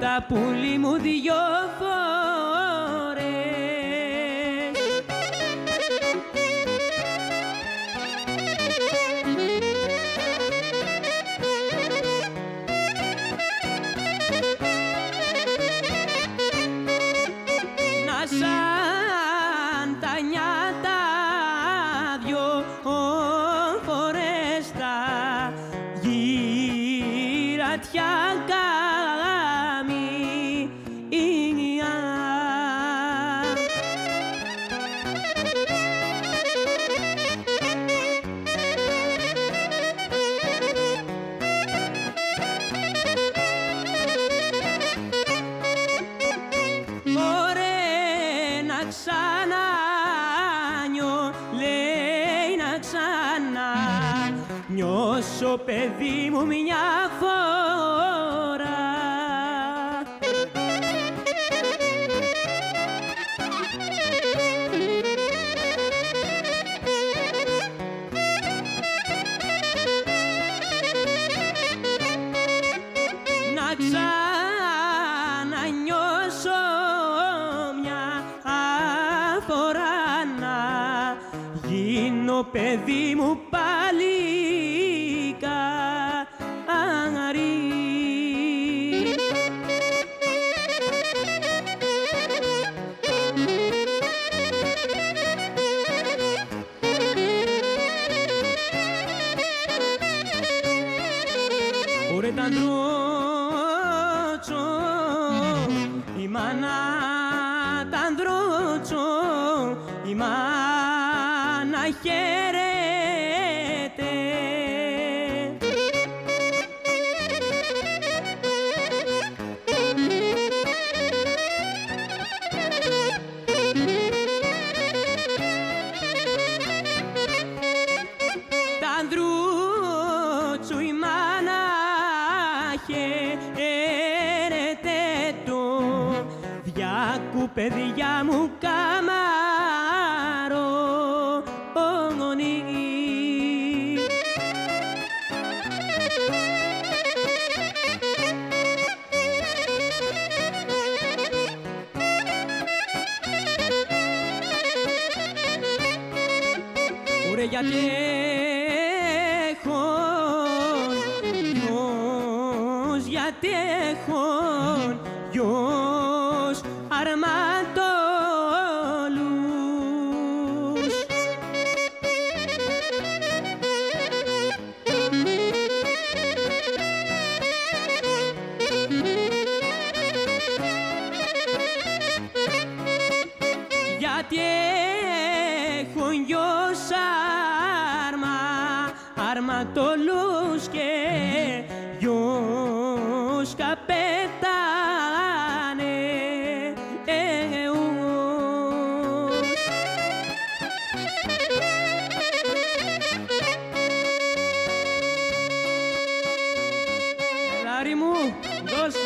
τα πουλί μου 2 φορές. Να σαν τα νιάτα 2 φορές τα γυρατιά νιώσω παιδί μου μια φορά. Να ξανανιώσω μια φορά, να γίνω παιδί μου πάλι καρύ. Ωρε τα ντρότσο, η μάνα τα ντρότσο, η μάνα χαίρεται. Παιδιά μου καμαρώνει. Ωρε γιατί έχω γιος, γιατί έχω γιος αρματόλους. Γιατί έχω γιος αρματόλους και γιος καπετάνε. Λάρη μου, δώσε.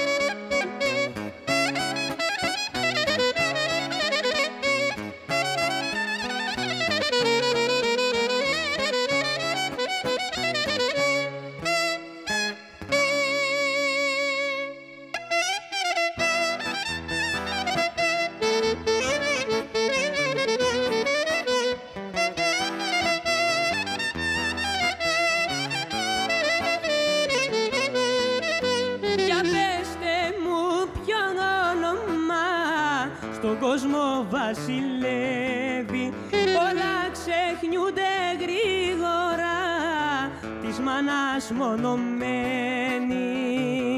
Στον κόσμο βασιλεύει, όλα ξεχνιούνται γρήγορα, της μάνας μονομένη.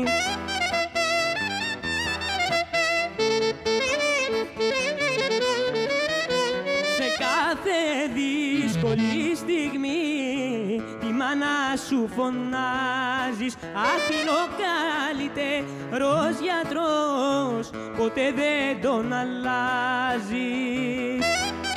Σε κάθε δύσκολη στιγμή τη μάνα σου φωνάζεις, αχ είναι ο καλύτερος γιατρός, ποτέ δεν τον αλλάζεις.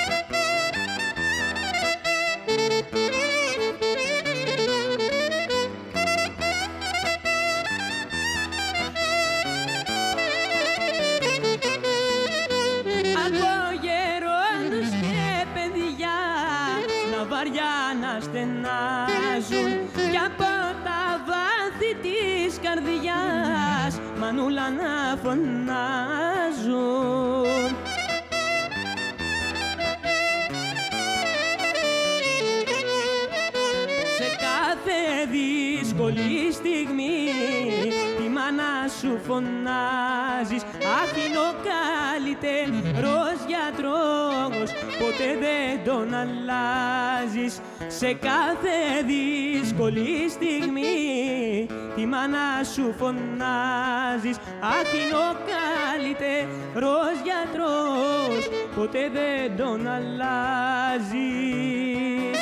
Από γερόντους και παιδιά να βαριά να στενάζουν, κι από τα βάθη της καρδιάς, μανούλα να φωνάζουν. Σε κάθε δύσκολη στιγμή τη μάνα σου φωνάζεις. Αχ, είναι ο καλύτερος γιατρός, ποτέ δεν τον αλλάζεις. Σε κάθε δύσκολη στιγμή τη μάνα σου φωνάζεις. Αχ, είναι ο καλύτερος γιατρός, ποτέ δεν τον αλλάζεις.